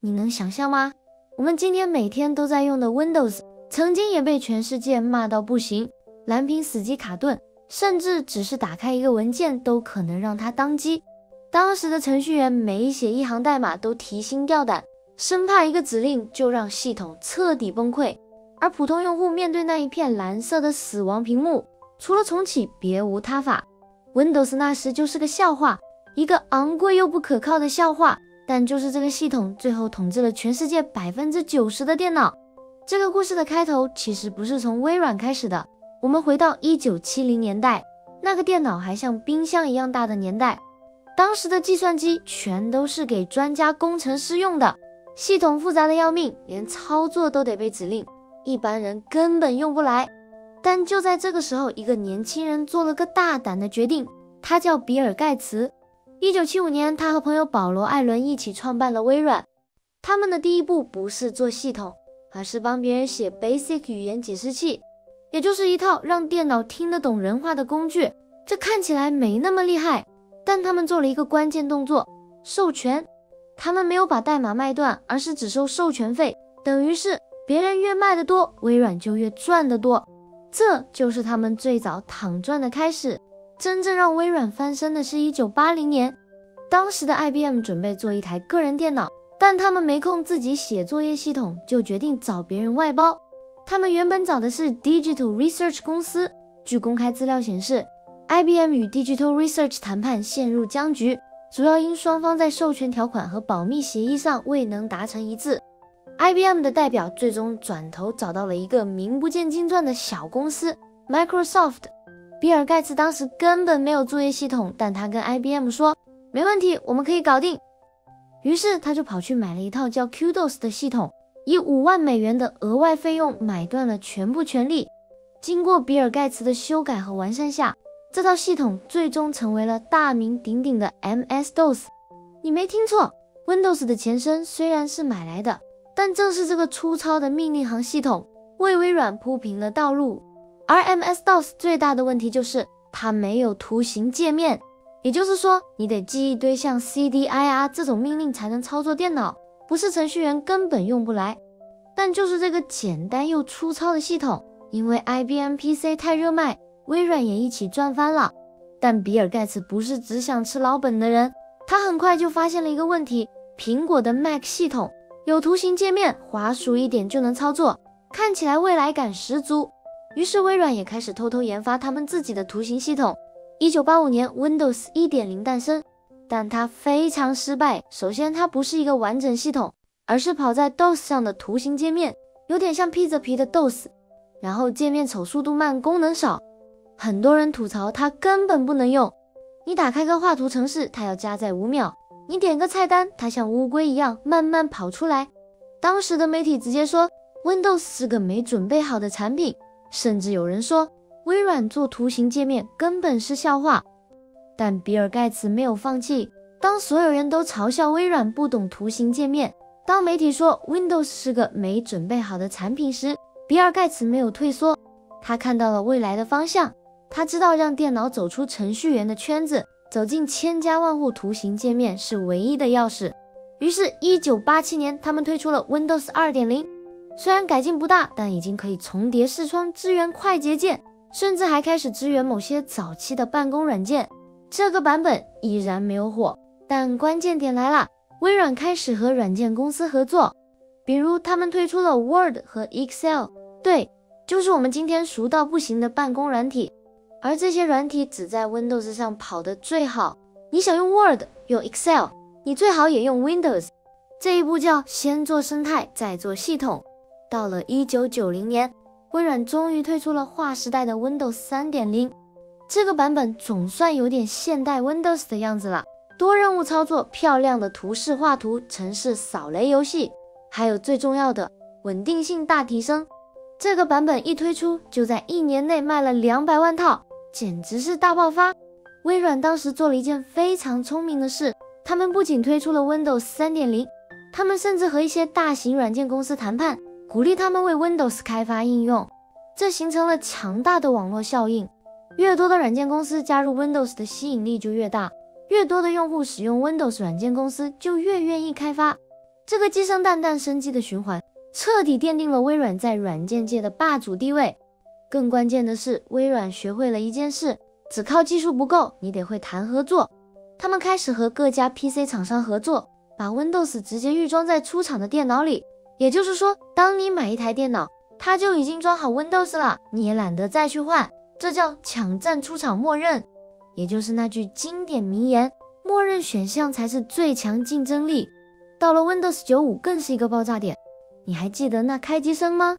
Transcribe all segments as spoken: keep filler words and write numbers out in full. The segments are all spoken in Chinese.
你能想象吗？我们今天每天都在用的 Windows， 曾经也被全世界骂到不行，蓝屏死机卡顿，甚至只是打开一个文件都可能让它当机。当时的程序员每写一行代码都提心吊胆，生怕一个指令就让系统彻底崩溃。而普通用户面对那一片蓝色的死亡屏幕，除了重启别无他法。 Windows 那时就是个笑话，一个昂贵又不可靠的笑话，但就是这个系统最后统治了全世界 百分之九十 的电脑。这个故事的开头其实不是从微软开始的，我们回到一九七零年代，那个电脑还像冰箱一样大的年代。当时的计算机全都是给专家工程师用的，系统复杂的要命，连操作都得被指令，一般人根本用不来。但就在这个时候，一个年轻人做了个大胆的决定，他叫比尔盖茨。一九七五年，他和朋友保罗艾伦一起创办了微软。他们的第一步不是做系统，而是帮别人写 Basic 语言解释器，也就是一套让电脑听得懂人话的工具。这看起来没那么厉害，但他们做了一个关键动作，授权。他们没有把代码卖断，而是只收授权费，等于是别人越卖得多，微软就越赚得多。这就是他们最早躺赚的开始。真正让微软翻身的是一九八零年，当时的 I B M 准备做一台个人电脑，但他们没空自己写作业系统，就决定找别人外包。他们原本找的是 Digital Research 公司。据公开资料显示， I B M 与 Digital Research 谈判陷入僵局，主要因双方在授权条款和保密协议上未能达成一致。 I B M 的代表最终转头找到了一个名不见经传的小公司 Microsoft。 比尔盖茨当时根本没有作业系统，但他跟 I B M 说没问题，我们可以搞定。于是他就跑去买了一套叫 Q D O S 的系统，以五万美元的额外费用买断了全部权利。经过比尔盖茨的修改和完善下，这套系统最终成为了大名鼎鼎的 M S DOS。 你没听错， Windows 的前身虽然是买来的，但正是这个粗糙的命令行系统为微软铺平了道路。而 M S DOS 最大的问题就是它没有图形界面，也就是说你得记一堆像 C D I R 这种命令才能操作电脑，不是程序员根本用不来。但就是这个简单又粗糙的系统，因为 I B M P C 太热卖，微软也一起赚翻了。但比尔盖茨不是只想吃老本的人，他很快就发现了一个问题，苹果的 Mac 系统有图形界面，滑鼠一点就能操作，看起来未来感十足。于是微软也开始偷偷研发他们自己的图形系统。一九八五年 Windows 一点零 诞生，但它非常失败。首先它不是一个完整系统，而是跑在 DOS 上的图形界面，有点像披着皮的 DOS， 然后界面丑，速度慢，功能少。很多人吐槽它根本不能用，你打开个画图程式，它要加载五秒，你点个菜单，它像乌龟一样慢慢跑出来。当时的媒体直接说 Windows 是个没准备好的产品，甚至有人说微软做图形界面根本是笑话。但比尔盖茨没有放弃，当所有人都嘲笑微软不懂图形界面，当媒体说 Windows 是个没准备好的产品时，比尔盖茨没有退缩，他看到了未来的方向，他知道让电脑走出程序员的圈子，走进千家万户图形界面是唯一的钥匙。于是一九八七年他们推出了 Windows 二点零， 虽然改进不大，但已经可以重叠视窗，支援快捷键，甚至还开始支援某些早期的办公软件。这个版本依然没有火，但关键点来了，微软开始和软件公司合作，比如他们推出了 Word 和 Excel， 对，就是我们今天熟到不行的办公软体。而这些软体只在 Windows 上跑得最好，你想用 Word 用 Excel， 你最好也用 Windows。 这一步叫先做生态再做系统。到了一九九零年，微软终于推出了划时代的 Windows 三点零， 这个版本总算有点现代 Windows 的样子了，多任务操作，漂亮的图示画图，程式扫雷游戏，还有最重要的稳定性大提升。这个版本一推出，就在一年内卖了两百万套，简直是大爆发。微软当时做了一件非常聪明的事，他们不仅推出了 Windows 三点零， 他们甚至和一些大型软件公司谈判，鼓励他们为 Windows 开发应用，这形成了强大的网络效应。越多的软件公司加入 Windows 的吸引力就越大，越多的用户使用 Windows 软件公司就越愿意开发。 这个鸡生蛋蛋生鸡的循环，彻底奠定了微软在软件界的霸主地位。更关键的是，微软学会了一件事，只靠技术不够，你得会谈合作。他们开始和各家 P C 厂商合作，把 Windows 直接预装在出厂的电脑里。也就是说，当你买一台电脑，它就已经装好 Windows 了，你也懒得再去换，这叫抢占出厂默认。也就是那句经典名言，默认选项才是最强竞争力。到了 Windows 九五更是一个爆炸点，你还记得那开机声吗？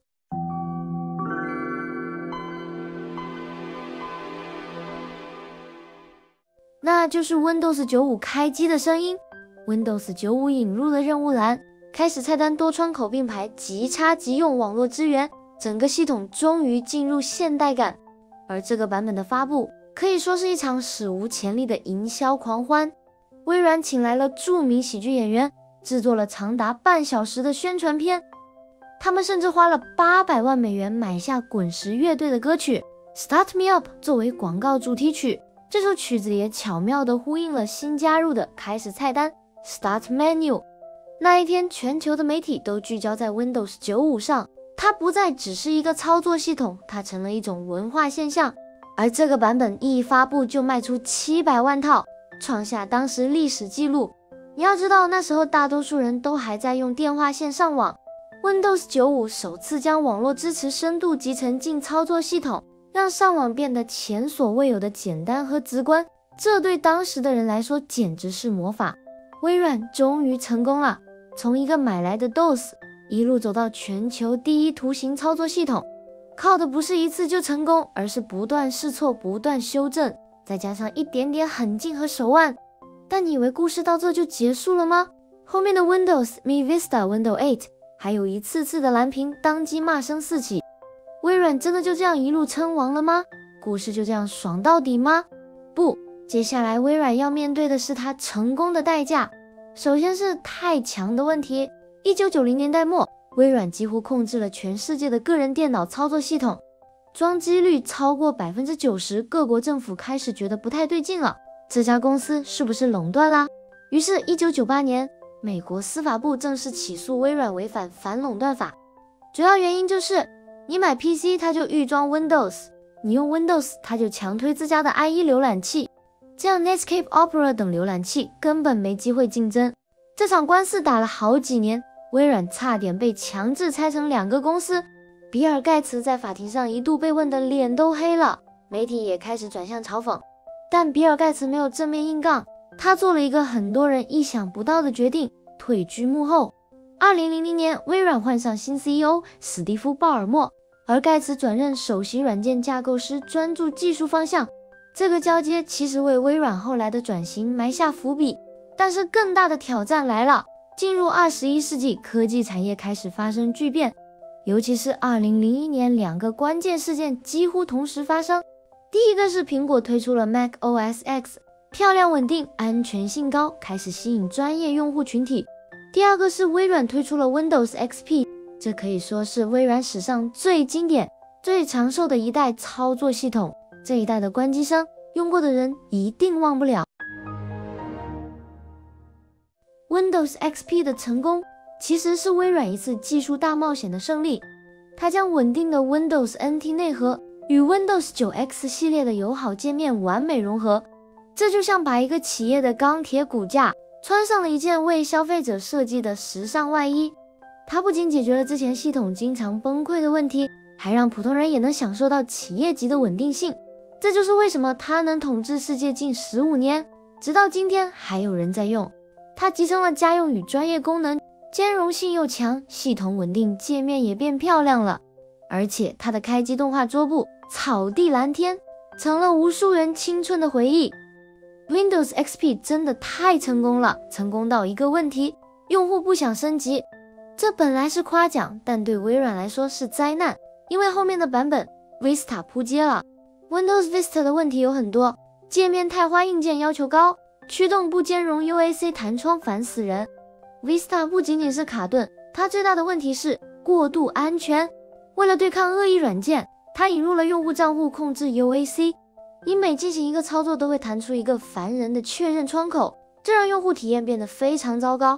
那就是 Windows 九五开机的声音。Windows 九五引入了任务栏，开始菜单多窗口并排，即插即用网络支援，整个系统终于进入现代感。而这个版本的发布可以说是一场史无前例的营销狂欢。微软请来了著名喜剧演员，制作了长达半小时的宣传片。他们甚至花了八百万美元买下滚石乐队的歌曲 Start Me Up 作为广告主题曲。这首曲子也巧妙地呼应了新加入的开始菜单 Start Menu。 那一天，全球的媒体都聚焦在 Windows 九五上，它不再只是一个操作系统，它成了一种文化现象。而这个版本一发布就卖出七百万套，创下当时历史记录。你要知道，那时候大多数人都还在用电话线上网。 Windows 九五首次将网络支持深度集成进操作系统，让上网变得前所未有的简单和直观，这对当时的人来说简直是魔法。微软终于成功了，从一个买来的 D O S 一路走到全球第一图形操作系统，靠的不是一次就成功，而是不断试错、不断修正，再加上一点点狠劲和手腕。但你以为故事到这就结束了吗？后面的 Windows、Mi Vista、Windows 八，还有一次次的蓝屏，当机骂声四起。微软真的就这样一路称王了吗？故事就这样爽到底吗？不，接下来微软要面对的是它成功的代价。首先是太强的问题。一九九零年代末，微软几乎控制了全世界的个人电脑操作系统，装机率超过 百分之九十， 各国政府开始觉得不太对劲了，这家公司是不是垄断啦？于是一九九八年，美国司法部正式起诉微软违反反垄断法。主要原因就是你买 P C 它就预装 Windows， 你用 Windows 它就强推自家的 I E 浏览器，这样 Netscape Opera 等浏览器根本没机会竞争。这场官司打了好几年，微软差点被强制拆成两个公司。比尔盖茨在法庭上一度被问得脸都黑了，媒体也开始转向嘲讽。但比尔盖茨没有正面硬杠，他做了一个很多人意想不到的决定，退居幕后。二零零零年，微软换上新 C E O 史蒂夫·鲍尔默，而盖茨转任首席软件架构师，专注技术方向。这个交接其实为微软后来的转型埋下伏笔。但是更大的挑战来了，进入二十一世纪，科技产业开始发生巨变，尤其是二零零一年，两个关键事件几乎同时发生。第一个是苹果推出了 Mac O S X， 漂亮稳定，安全性高，开始吸引专业用户群体。第二个是微软推出了 Windows X P， 这可以说是微软史上最经典、最长寿的一代操作系统。这一代的关机声，用过的人一定忘不了。Windows X P 的成功其实是微软一次技术大冒险的胜利，它将稳定的 Windows N T 内核与 Windows 九 X 系列的友好界面完美融合。这就像把一个企业的钢铁骨架穿上了一件为消费者设计的时尚外衣，它不仅解决了之前系统经常崩溃的问题，还让普通人也能享受到企业级的稳定性。这就是为什么它能统治世界近十五年，直到今天还有人在用。它集成了家用与专业功能，兼容性又强，系统稳定，界面也变漂亮了。而且它的开机动画桌布草地蓝天，成了无数人青春的回忆。Windows X P 真的太成功了，成功到一个问题，用户不想升级。这本来是夸奖，但对微软来说是灾难，因为后面的版本 Vista 扑街了。Windows Vista 的问题有很多，界面太花，硬件要求高，驱动不兼容 U A C 弹窗烦死人。Vista 不仅仅是卡顿，它最大的问题是过度安全。为了对抗恶意软件，它引入了用户账户控制 U A C， 你每进行一个操作都会弹出一个烦人的确认窗口，这让用户体验变得非常糟糕。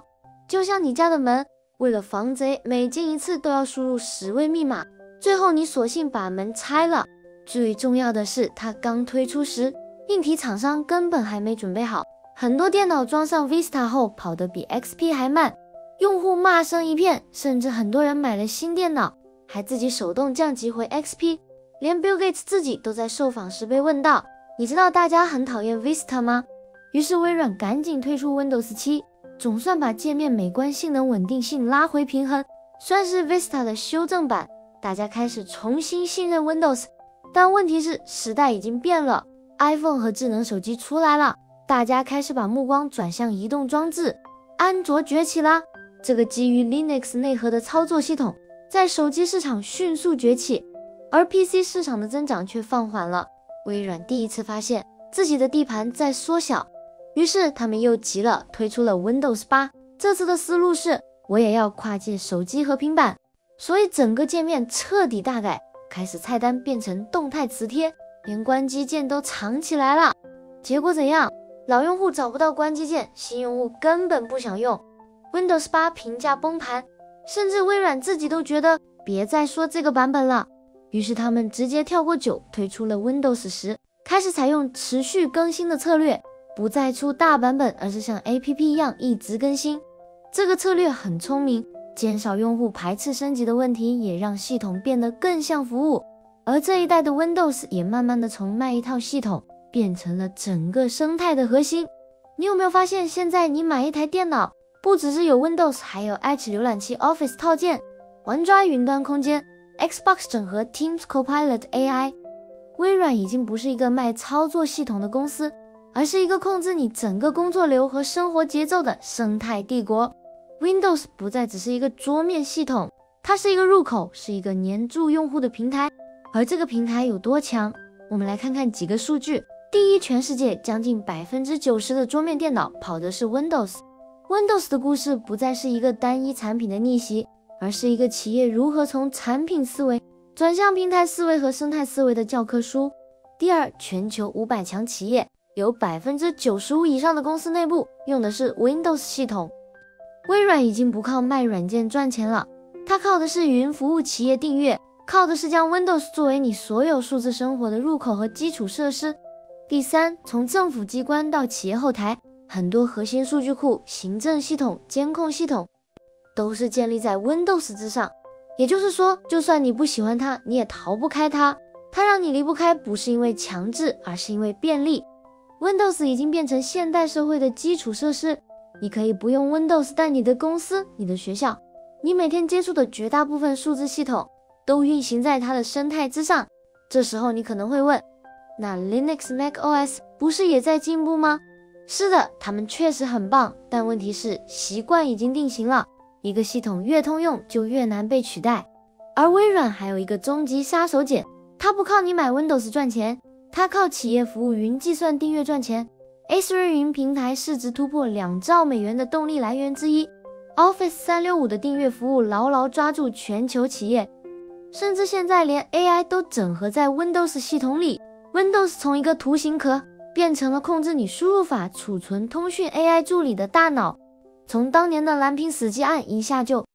就像你家的门，为了防贼，每进一次都要输入十位密码，最后你索性把门拆了。最重要的是，它刚推出时，硬体厂商根本还没准备好，很多电脑装上 Vista 后跑得比 X P 还慢，用户骂声一片，甚至很多人买了新电脑，还自己手动降级回 X P。连 Bill Gates 自己都在受访时被问到，你知道大家很讨厌 Vista 吗？于是微软赶紧推出 Windows 七，总算把界面美观、性能稳定性拉回平衡，算是 Vista 的修正版，大家开始重新信任 Windows。但问题是，时代已经变了， iPhone 和智能手机出来了，大家开始把目光转向移动装置，安卓崛起啦。这个基于 Linux 内核的操作系统在手机市场迅速崛起，而 P C 市场的增长却放缓了。微软第一次发现自己的地盘在缩小，于是他们又急了，推出了 Windows 八。这次的思路是，我也要跨界手机和平板，所以整个界面彻底大改，开始菜单变成动态磁贴，连关机键都藏起来了。结果怎样？老用户找不到关机键，新用户根本不想用， Windows 八评价崩盘，甚至微软自己都觉得别再说这个版本了。于是他们直接跳过九，推出了 Windows 十，开始采用持续更新的策略，不再出大版本，而是像 A P P 一样一直更新。这个策略很聪明，减少用户排斥升级的问题，也让系统变得更像服务。而这一代的 Windows 也慢慢的从卖一套系统变成了整个生态的核心。你有没有发现，现在你买一台电脑，不只是有 Windows， 还有 Edge 浏览器 Office 套件，玩抓云端空间，Xbox 整合 Teams Copilot A I。 微软已经不是一个卖操作系统的公司，而是一个控制你整个工作流和生活节奏的生态帝国。 Windows 不再只是一个桌面系统，它是一个入口，是一个黏住用户的平台。而这个平台有多强，我们来看看几个数据。第一，全世界将近 百分之九十 的桌面电脑跑的是 Windows。 Windows 的故事不再是一个单一产品的逆袭，而是一个企业如何从产品思维转向平台思维和生态思维的教科书。第二，全球五百强企业有 百分之九十五 以上的公司内部用的是 Windows 系统。微软已经不靠卖软件赚钱了，它靠的是云服务企业订阅，靠的是将 Windows 作为你所有数字生活的入口和基础设施。第三，从政府机关到企业后台，很多核心数据库、行政系统、监控系统都是建立在 Windows 之上。也就是说，就算你不喜欢它，你也逃不开它。它让你离不开，不是因为强制，而是因为便利。 Windows 已经变成现代社会的基础设施，你可以不用 Windows， 但你的公司、你的学校、你每天接触的绝大部分数字系统都运行在它的生态之上。这时候你可能会问，那 Linux、macOS 不是也在进步吗？是的，他们确实很棒，但问题是习惯已经定型了，一个系统越通用就越难被取代。而微软还有一个终极杀手锏，它不靠你买 Windows 赚钱，它靠企业服务云计算订阅赚钱。 Azure 云平台市值突破两兆美元的动力来源之一， Office 三六五的订阅服务牢牢抓住全球企业，甚至现在连 A I 都整合在 Windows 系统里。 Windows 从一个图形壳变成了控制你输入法、储存、通讯 A I 助理的大脑，从当年的蓝屏死机案一下就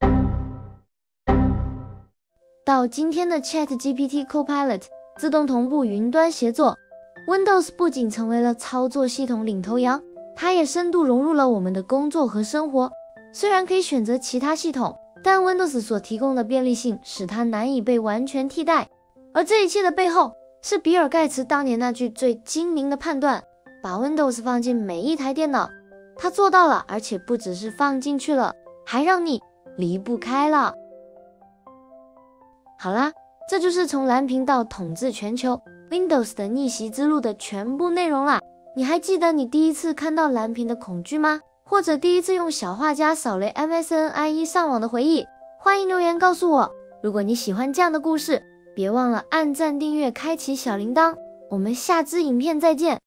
到今天的 ChatGPT Copilot 自动同步云端协作。 Windows 不仅成为了操作系统领头羊，它也深度融入了我们的工作和生活。虽然可以选择其他系统，但 Windows 所提供的便利性使它难以被完全替代。而这一切的背后，是比尔盖茨当年那句最精明的判断，把 Windows 放进每一台电脑。他做到了，而且不只是放进去了，还让你离不开了。好啦，这就是从蓝屏到统治全球 Windows 的逆袭之路的全部内容啦。你还记得你第一次看到蓝屏的恐惧吗？或者第一次用小画家扫雷 M S N I E 上网的回忆？欢迎留言告诉我。如果你喜欢这样的故事，别忘了按赞、订阅、开启小铃铛。我们下支影片再见。